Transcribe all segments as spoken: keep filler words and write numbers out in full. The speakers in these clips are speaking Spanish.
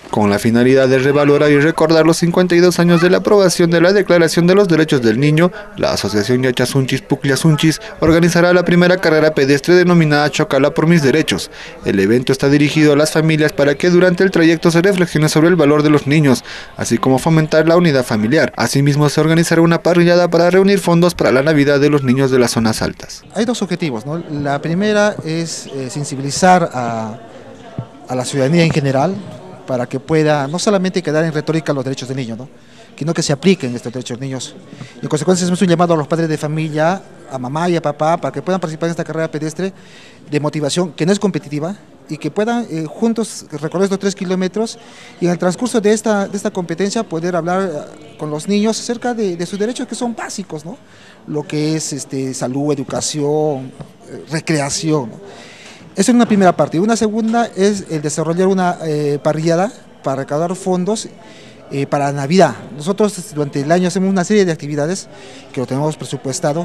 Con la finalidad de revalorar y recordar los cincuenta y dos años de la aprobación de la Declaración de los Derechos del Niño, la Asociación Yachasunchis Pucllasunchis organizará la primera carrera pedestre denominada Chocala por mis derechos. El evento está dirigido a las familias para que durante el trayecto se reflexione sobre el valor de los niños, así como fomentar la unidad familiar. Asimismo, se organizará una parrillada para reunir fondos para la Navidad de los niños de las zonas altas. Hay dos objetivos, ¿no? La primera es eh, sensibilizar a, a la ciudadanía en general, para que pueda no solamente quedar en retórica los derechos del niño, ¿no?, sino que se apliquen estos derechos de niños. Y en consecuencia hacemos un llamado a los padres de familia, a mamá y a papá, para que puedan participar en esta carrera pedestre de motivación, que no es competitiva, y que puedan eh, juntos recorrer estos tres kilómetros y en el transcurso de esta, de esta competencia poder hablar uh, con los niños acerca de, de sus derechos que son básicos, ¿no?, lo que es este, salud, educación, eh, recreación, ¿no? Esa es una primera parte. Una segunda es el desarrollar una eh, parrillada para recaudar fondos eh, para Navidad. Nosotros durante el año hacemos una serie de actividades que lo tenemos presupuestado,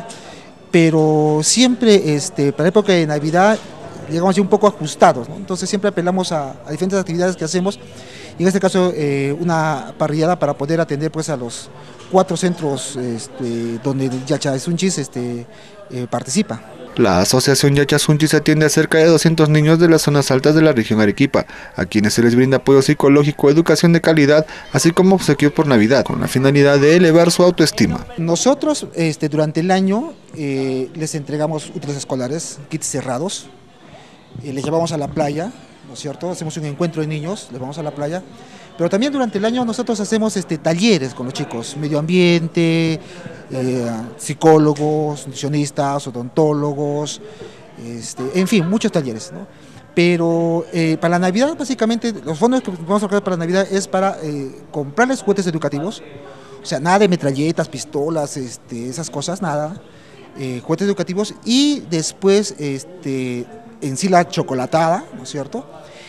pero siempre este, para la época de Navidad llegamos ya un poco ajustados, ¿no? Entonces siempre apelamos a, a diferentes actividades que hacemos, y en este caso eh, una parrillada para poder atender pues a los cuatro centros este, donde Yachasunchis este, eh, participa. La Asociación Yachasunchis atiende a cerca de doscientos niños de las zonas altas de la región Arequipa, a quienes se les brinda apoyo psicológico, educación de calidad, así como obsequios por Navidad, con la finalidad de elevar su autoestima. Nosotros este, durante el año eh, les entregamos útiles escolares, kits cerrados, eh, les llevamos a la playa, ¿no es cierto? Hacemos un encuentro de niños, les vamos a la playa, pero también durante el año nosotros hacemos este, talleres con los chicos, medio ambiente, eh, psicólogos, nutricionistas, odontólogos, este, en fin, muchos talleres, ¿no? Pero eh, para la Navidad, básicamente, los fondos que vamos a sacar para Navidad es para eh, comprarles juguetes educativos, o sea, nada de metralletas, pistolas, este, esas cosas, nada, eh, juguetes educativos, y después este, en sí la chocolatada, ¿no es cierto?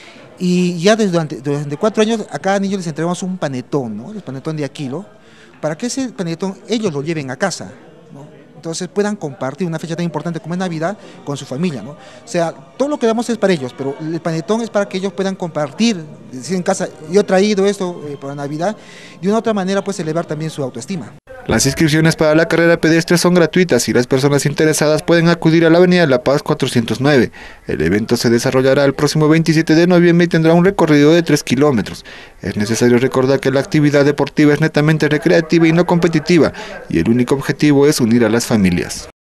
Y ya desde durante, durante cuatro años a cada niño les entregamos un panetón, ¿no?, el panetón de Aquilo, para que ese panetón ellos lo lleven a casa, ¿no? Entonces puedan compartir una fecha tan importante como es Navidad con su familia, ¿no? O sea, todo lo que damos es para ellos, pero el panetón es para que ellos puedan compartir, decir en casa, yo he traído esto eh, para Navidad, y de una otra manera pues elevar también su autoestima. Las inscripciones para la carrera pedestre son gratuitas y las personas interesadas pueden acudir a la avenida La Paz cuatrocientos nueve. El evento se desarrollará el próximo veintisiete de noviembre y tendrá un recorrido de tres kilómetros. Es necesario recordar que la actividad deportiva es netamente recreativa y no competitiva, y el único objetivo es unir a las familias.